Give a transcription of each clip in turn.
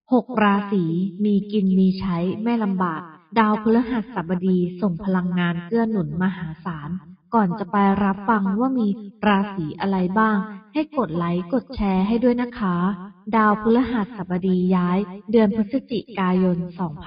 6 ราศีมีกินมีใช้ไม่ลำบากดาวพฤหัสบดีส่งพลังงานเกื้อหนุนมหาศาลก่อนจะไปรับฟังว่ามีราศีอะไรบ้างให้กดไลค์กดแชร์ให้ด้วยนะคะดาวพฤหัสบดีย้ายเดือนพฤศจิกายน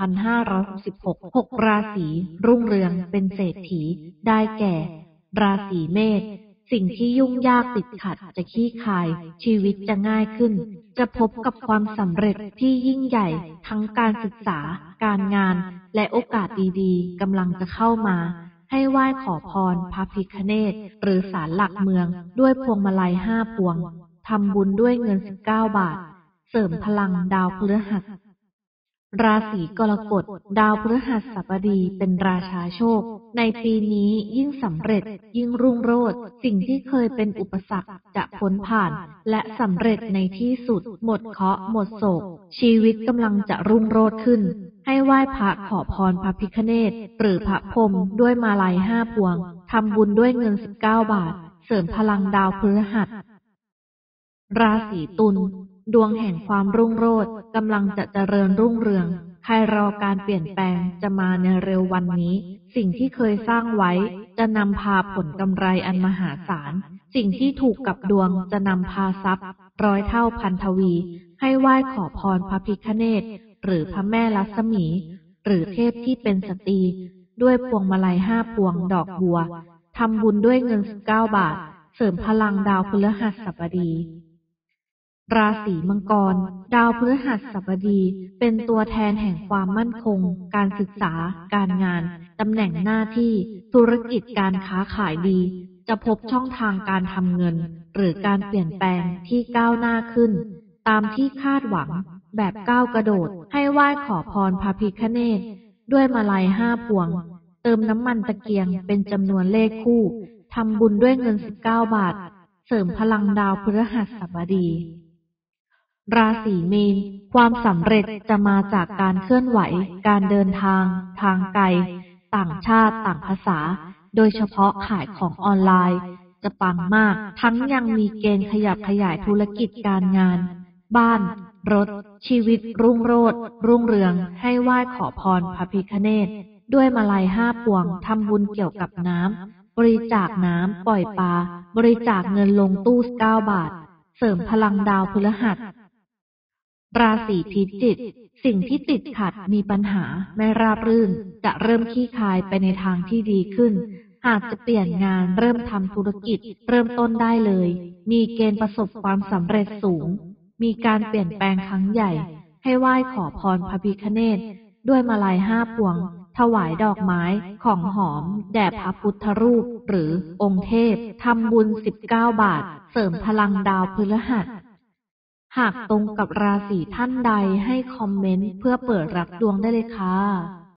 2566 6 ราศีรุ่งเรืองเป็นเศรษฐีได้แก่ ราศีเมษสิ่งที่ยุ่งยากติดขัดจะคลี่คลายชีวิตจะง่ายขึ้นจะพบกับความสำเร็จที่ยิ่งใหญ่ทั้งการศึกษาการงานและโอกาสดีๆกำลังจะเข้ามาให้ไหว้ขอพรพระพิฆเนศหรือศาลหลักเมืองด้วยพวงมาลัย5 พวงทำบุญด้วยเงิน19 บาทเสริมพลังดาวพฤหัสราศีกรกฎดาวพฤหัสบดีเป็นราชาโชคในปีนี้ยิ่งสำเร็จยิ่งรุ่งโรจน์สิ่งที่เคยเป็นอุปสรรคจะพ้นผ่านและสำเร็จในที่สุดหมดเคราะห์หมดโศกชีวิตกำลังจะรุ่งโรจน์ขึ้นให้ไหว้พระขอพรพระพิฆเนศหรือพระพรหมด้วยมาลัย5 พวงทำบุญด้วยเงิน19 บาทเสริมพลังดาวพฤหัสราศีตุลดวงแห่งความรุ่งโรจน์กำลังจะเจริญรุ่งเรืองใครรอการเปลี่ยนแปลงจะมาในเร็ววันนี้สิ่งที่เคยสร้างไว้จะนำพาผลกำไรอันมหาศาลสิ่งที่ถูกกับดวงจะนำพาทรัพย์100 เท่าพันทวีให้ไหว้ขอพรพระพิฆเนศหรือพระแม่ลักษมีหรือเทพที่เป็นสตรีด้วยพวงมาลัย5 พวงดอกบัวทำบุญด้วยเงิน19 บาทเสริมพลังดาวพฤหัสบดีราศีมังกรดาวพฤหัสบดีเป็นตัวแทนแห่งความมั่นคงการศึกษาการงานตำแหน่งหน้าที่ธุรกิจการค้าขายดีจะพบช่องทางการทำเงินหรือการเปลี่ยนแปลงที่ก้าวหน้าขึ้นตามที่คาดหวังแบบก้าวกระโดดให้ไหว้ขอพรพระพิฆเนศด้วยมาลัย5 พวงเติมน้ำมันตะเกียงเป็นจำนวนเลขคู่ทำบุญด้วยเงิน19 บาทเสริมพลังดาวพฤหัสบดีราศีมีนความสำเร็จจะมาจากการเคลื่อนไหวการเดินทางทางไกลต่างชาติต่างภาษาโดยเฉพาะขายของออนไลน์จะปังมากทั้งยังมีเกณฑ์ขยับขยายธุรกิจการงานบ้านรถชีวิตรุ่งโรจน์รุ่งเรืองให้ไหว้ขอพรพระพิฆเนศด้วยมาลัย5 พวงทำบุญเกี่ยวกับน้ำบริจาคน้ำปล่อยปลาบริจาคเงินลงตู้9 บาทเสริมพลังดาวพฤหัสราศีพิจิกสิ่งที่ติดขัดมีปัญหาไม่ราบรื่นจะเริ่มคลี่คลายไปในทางที่ดีขึ้นหากจะเปลี่ยนงานเริ่มทำธุรกิจเริ่มต้นได้เลยมีเกณฑ์ประสบความสำเร็จสูงมีการเปลี่ยนแปลงครั้งใหญ่ให้ไหว้ขอพรพระพิฆเนศด้วยมาลัย5 พวงถวายดอกไม้ของหอมแด่พระพุทธรูปหรือองค์เทพทำบุญ19 บาทเสริมพลังดาวพฤหัสหากตรงกับราศีท่านใดให้คอมเมนต์เพื่อเปิดรับดวงได้เลยค่ะ